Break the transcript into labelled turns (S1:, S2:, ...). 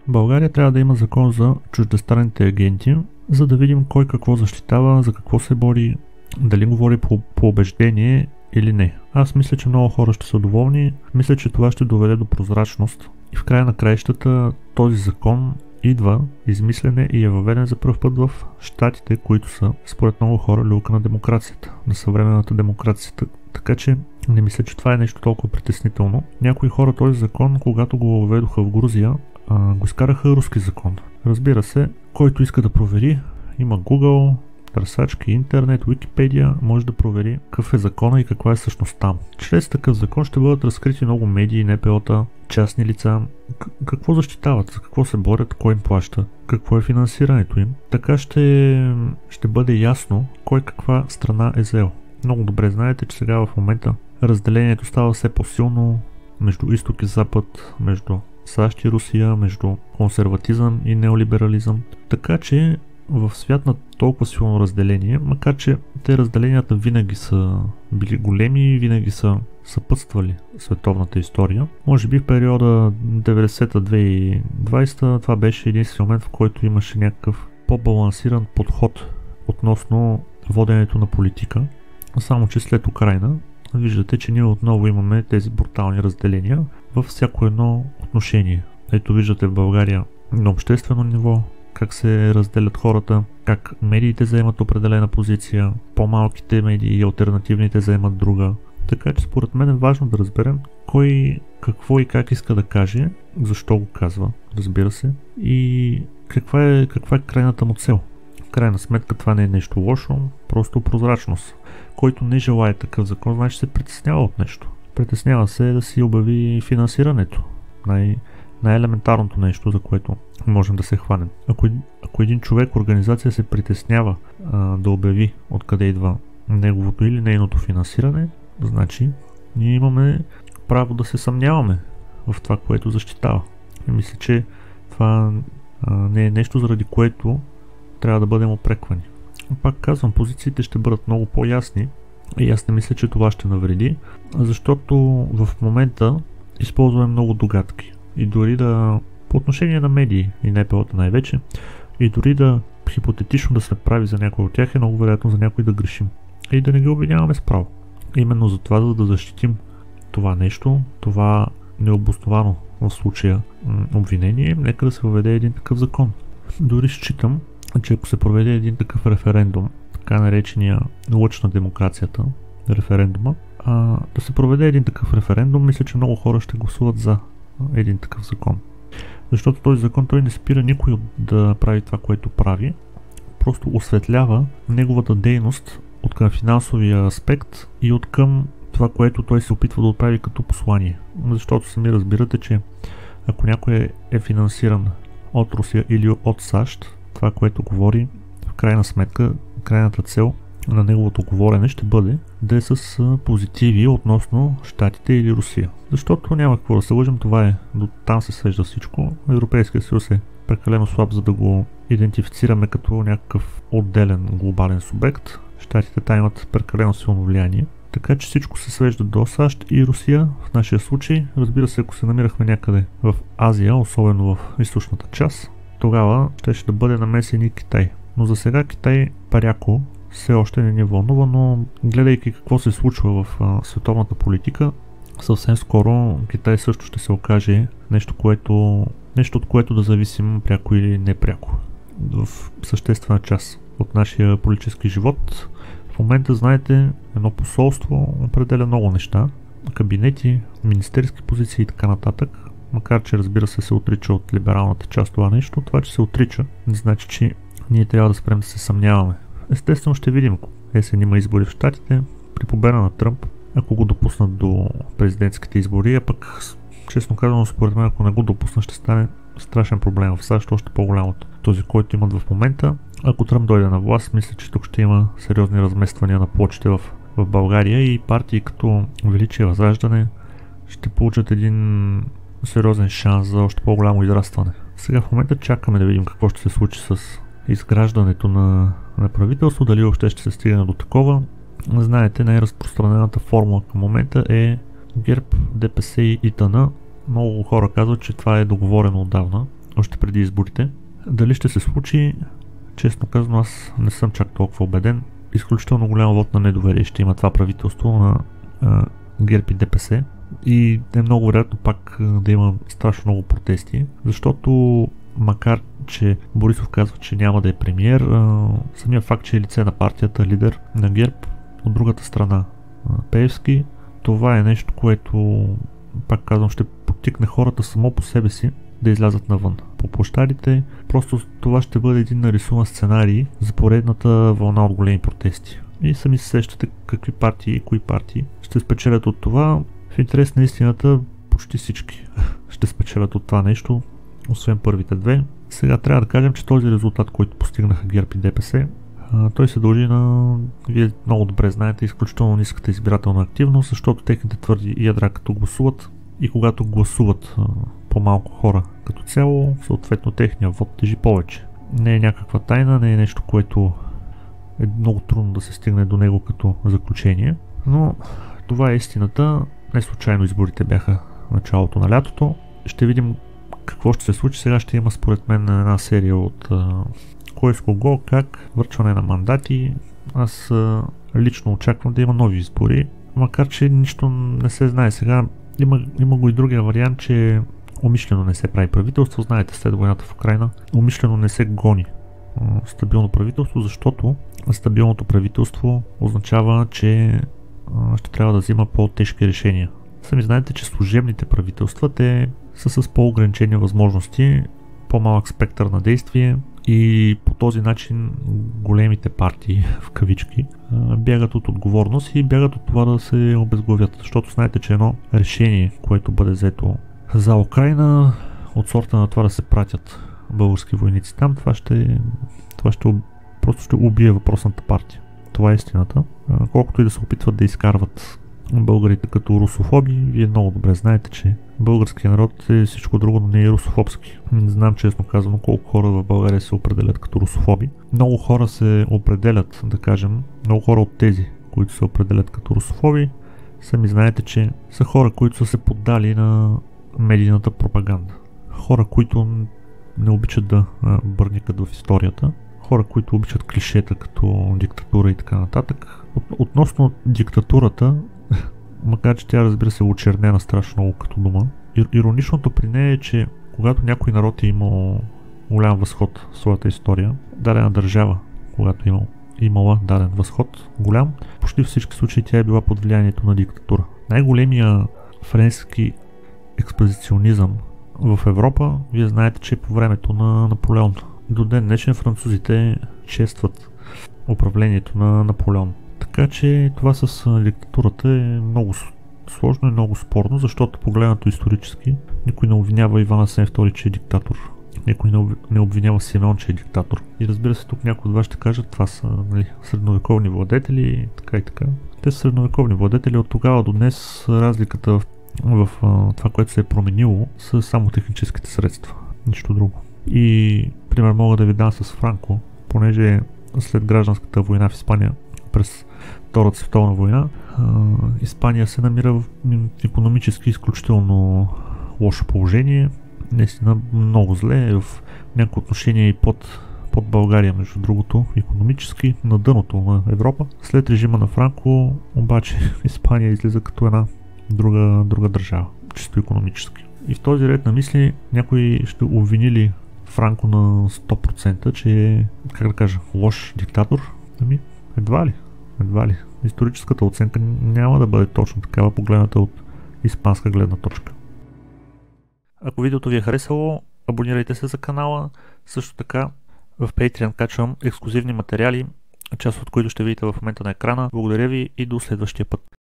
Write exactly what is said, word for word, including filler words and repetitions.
S1: В България трябва да има закон за чуждестранните агенти, за да видим кой какво защитава, за какво се бори, дали говори по, по убеждение или не. Аз мисля, че много хора ще са доволни, мисля, че това ще доведе до прозрачност и в края на краищата този закон идва измислене и е въведен за пръв път в щатите, които са според много хора люлка на демокрацията, на съвременната демокрацията. Така че не мисля, че това е нещо толкова притеснително. Някои хора този закон, когато го въведоха в Грузия, а, го изкараха руски закон. Разбира се, който иска да провери, има Google, търсачки, интернет, Википедия, може да провери какъв е закона и каква е същността. Чрез такъв закон ще бъдат разкрити много медии, ен пе о-та, частни лица, к- какво защитават, за какво се борят, кой им плаща, какво е финансирането им. Така ще, ще бъде ясно кой каква страна е взел. Много добре знаете, че сега в момента разделението става все по-силно между изток и запад, между САЩ и Русия, между консерватизъм и неолиберализъм. Така че в свят на толкова силно разделение, макар че те разделенията винаги са били големи и винаги са съпътствали световната история. Може би в периода деветдесета до две хиляди и двадесета това беше единствен момент, в който имаше някакъв по-балансиран подход относно воденето на политика. Само че след Украйна виждате, че ние отново имаме тези брутални разделения във всяко едно отношение. Ето виждате в България на обществено ниво как се разделят хората, как медиите заемат определена позиция, по-малките медии и алтернативните заемат друга. Така че според мен е важно да разберем кой какво и как иска да каже, защо го казва, разбира се, и каква е, каква е крайната му цел. В крайна сметка това не е нещо лошо, просто прозрачност. Който не желае такъв закон, значи се притеснява от нещо. Притеснява се да си обяви финансирането. Най- най-елементарното нещо, за което можем да се хванем. Ако, ако един човек, организация се притеснява а, да обяви откъде идва неговото или нейното финансиране, значи ние имаме право да се съмняваме в това, което защитава. И мисля, че това а, не е нещо, заради което трябва да бъдем опреквани. Пак казвам, позициите ще бъдат много по-ясни и аз не мисля, че това ще навреди, защото в момента използваме много догадки. И дори да, по отношение на медии и ен пе о-та най-вече, и дори да хипотетично да се прави за някой от тях, е много вероятно за някой да грешим. И да не ги обвиняваме справо. Именно за това, за да защитим това нещо, това необосновано в случая обвинение, нека да се въведе един такъв закон. Дори считам, че ако се проведе един такъв референдум, така наречения лъч на демокрацията, референдума, а, да се проведе един такъв референдум, мисля, че много хора ще гласуват за един такъв закон. Защото този закон той не спира никой да прави това, което прави, просто осветлява неговата дейност от към финансовия аспект и от към това, което той се опитва да отправи като послание. Защото сами разбирате, че ако някой е финансиран от Русия или от САЩ, това, което говори, в крайна сметка, крайната цел на неговото говорене ще бъде да е с позитиви относно Щатите или Русия. Защото няма какво да се лъжим, това е, до там се свежда всичко. Европейския съюз е прекалено слаб, за да го идентифицираме като някакъв отделен глобален субект. Щатите там имат прекалено силно влияние. Така че всичко се свежда до САЩ и Русия в нашия случай. Разбира се, ако се намирахме някъде в Азия, особено в източната част, тогава ще ще да бъде намесен и Китай. Но за сега Китай пряко все още не ни вълнува, но гледайки какво се случва в а, световната политика, съвсем скоро Китай също ще се окаже нещо, което, нещо от което да зависим пряко или непряко в съществена част от нашия политически живот. В момента, знаете, едно посолство определя много неща, кабинети, министерски позиции и така нататък. Макар че, разбира се, се отрича от либералната част това нещо, това, че се отрича, не значи, че ние трябва да спрем да се съмняваме. Естествено ще видим, есен има избори в Щатите, при победа на Тръмп, ако го допуснат до президентските избори, а пък, честно казано, според мен, ако не го допуснат, ще стане страшен проблем в САЩ, още по-голям от този, който имат в момента. Ако Тръмп дойде на власт, мисля, че тук ще има сериозни размествания на плочите в, в България и партии като Величие Възраждане ще получат един сериозен шанс за още по-голямо израстване. Сега в момента чакаме да видим какво ще се случи с изграждането на, на правителство, дали въобще ще се стигне до такова. Знаете, най-разпространената формула към момента е ГЕРБ, Де Пе Се и ИТН. Много хора казват, че това е договорено отдавна още преди изборите. Дали ще се случи, честно казано, аз не съм чак толкова убеден. Изключително голям вод на недоверие ще има това правителство на а, ГЕРБ и ДПС и е много вероятно пак да има страшно много протести, защото макар че Борисов казва, че няма да е премиер, а, самия факт, че е лице на партията, лидер на ГЕРБ, от другата страна Пеевски, това е нещо, което, пак казвам, ще подтикне хората само по себе си да излязат навън по площадите. Просто това ще бъде един нарисуван сценарий за поредната вълна от големи протести. И сами се сещате какви партии и кои партии ще спечелят от това. В интерес на истината почти всички ще спечелят от това нещо, освен първите две. Сега трябва да кажем, че този резултат, който постигнаха ГЕРБ и ДПС, той се дължи на, вие много добре знаете, изключително ниската избирателна активност, защото техните твърди ядра като гласуват и когато гласуват по-малко хора като цяло, съответно техния вод тежи повече. Не е някаква тайна, не е нещо, което е много трудно да се стигне до него като заключение, но това е истината. Не случайно изборите бяха началото на лятото. Ще видим какво ще се случи. Сега ще има според мен една серия от а, кой с кого, как, връчване на мандати. Аз а, лично очаквам да има нови избори, макар че нищо не се знае. Сега има, има го и другия вариант, че умишлено не се прави правителство. Знаете, след войната в Украйна умишлено не се гони а, стабилно правителство, защото стабилното правителство означава, че а, ще трябва да взима по-тежки решения. Сами знаете, че служебните правителства, те са с по-ограничени възможности, по-малък спектър на действие и по този начин големите партии, в кавички, бягат от отговорност и бягат от това да се обезглавят. Защото знаете, че едно решение, което бъде взето за Украйна, от сорта на това да се пратят български войници там, това ще, това ще просто ще убие въпросната партия. Това е истината. Колкото и да се опитват да изкарват българите като русофоби, вие много добре знаете, че българският народ е всичко друго, но не е русофобски. Не знам честно казано колко хора в България се определят като русофоби. Много хора се определят, да кажем, много хора от тези, които се определят като русофоби, сами знаете, че са хора, които са се поддали на медийната пропаганда. Хора, които не обичат да бърникат в историята. Хора, които обичат клишета като диктатура и така нататък. Относно диктатурата, макар че тя, разбира се, е очернена страшно много като дума, ироничното при нея е, че когато някой народ е имал голям възход в своята история, дадена държава, когато е имал, имала даден възход голям, почти в всички случаи тя е била под влиянието на диктатура. Най-големия френски експозиционизъм в Европа, вие знаете, че е по времето на Наполеон. До ден днешен французите честват управлението на Наполеон. Така че това с диктатурата е много сложно и много спорно, защото погледнато исторически никой не обвинява Иван Асен втори, че е диктатор. Никой не обвинява Симеон, че е диктатор. И разбира се, тук някои от вас ще кажат, това са, нали, средновековни владетели, така и така. Те са средновековни владетели, от тогава до днес разликата в, в това, което се е променило, са само техническите средства. Нищо друго. И пример мога да ви дам с Франко, понеже след гражданската война в Испания през Втората световна война, Испания се намира в икономически изключително лошо положение. Наистина много зле, в някои отношения и под, под България, между другото, икономически на дъното на Европа. След режима на Франко, обаче, Испания излиза като една друга, друга държава, чисто икономически. И в този ред на мисли някои ще обвинили Франко на сто процента, че е, как да кажа, лош диктатор. Ами, едва ли? Едва ли? Историческата оценка няма да бъде точно такава, погледната от испанска гледна точка. Ако видеото ви е харесало, абонирайте се за канала. Също така в Patreon качвам ексклюзивни материали, част от които ще видите в момента на екрана. Благодаря ви и до следващия път.